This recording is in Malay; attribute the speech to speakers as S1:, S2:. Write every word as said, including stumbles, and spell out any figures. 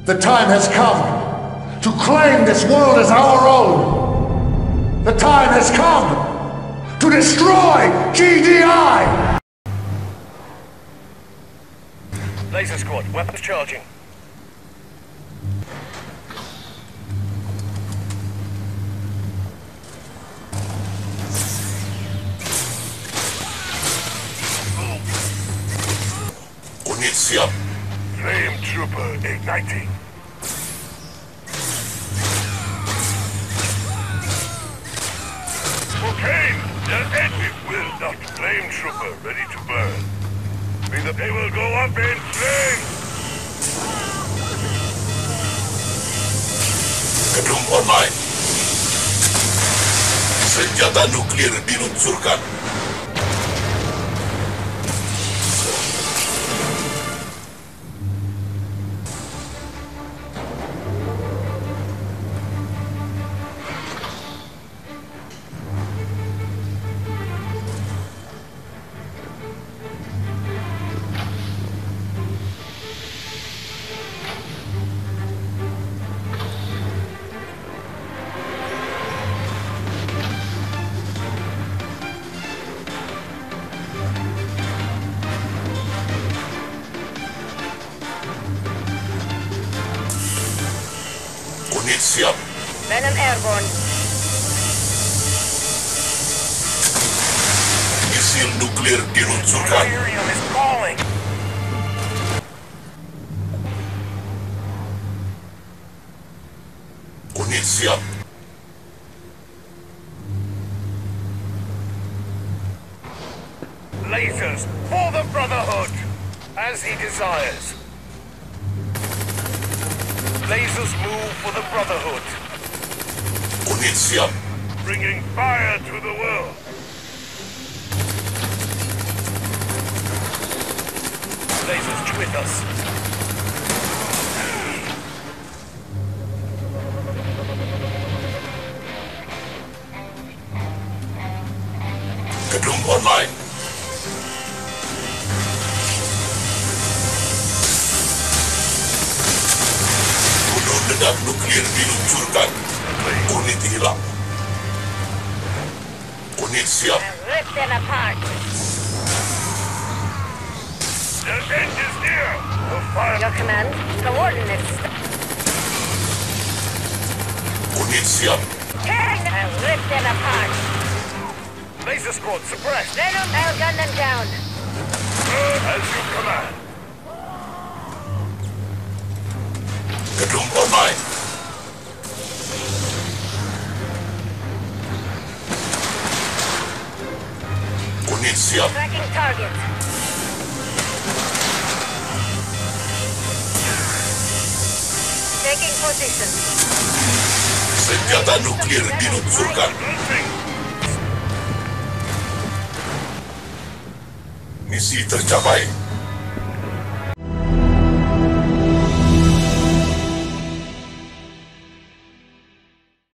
S1: The time has come to claim this world as our own. The time has come to destroy G D I!
S2: Laser squad, weapons charging.
S3: Unit siap.
S2: Flame trooper igniting. For Kane, the enemy will not. Flame trooper ready to burn. They will go up in flames.
S3: Gedung online. Senjata nuklir diluncurkan. Unit siap.
S4: Venom airborne.
S3: Misil nuklir diluncurkan.
S2: Imperium is calling.
S3: Unit siap.
S2: Lasers for the Brotherhood, as he desires. Lasers move for the Brotherhood.
S3: Unit siap.
S2: Bringing fire to the world. Lasers with us.
S3: Gedung online. Gunung ledak nuklir diluncurkan. Unit hilang. Unit siap.
S4: Rip them apart.
S2: The end is near. The fire.
S4: Your command, coordinates.
S3: Unit siap.
S4: Kane! I'll rip them apart.
S2: Laser squad suppressed.
S4: Venom, I'll gun them down.
S2: As you command.
S3: Gedung online. Unit siap.
S4: Tracking target. Taking position.
S3: Senjata nuklir diluncurkan. Misi tercapai.